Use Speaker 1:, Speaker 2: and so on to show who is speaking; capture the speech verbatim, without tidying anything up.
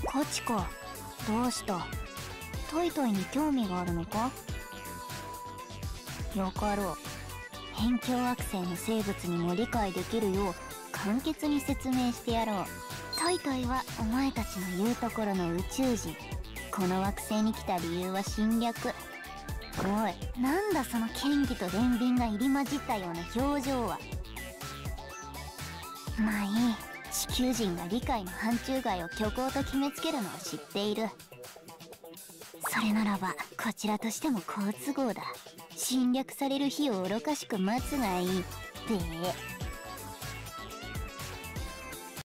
Speaker 1: コチコ、どうした？トイトイに興味があるのか？よかろう。辺境惑星の生物にも理解できるよう簡潔に説明してやろう。トイトイはお前たちの言うところの宇宙人。この惑星に来た理由は侵略。おい、なんだその剣技と憐憫が入り混じったような表情は。まあいい。地球人が理解の範疇外を虚構と決めつけるのは知っている。それならばこちらとしても好都合だ。侵略される日を愚かしく待つがいい。で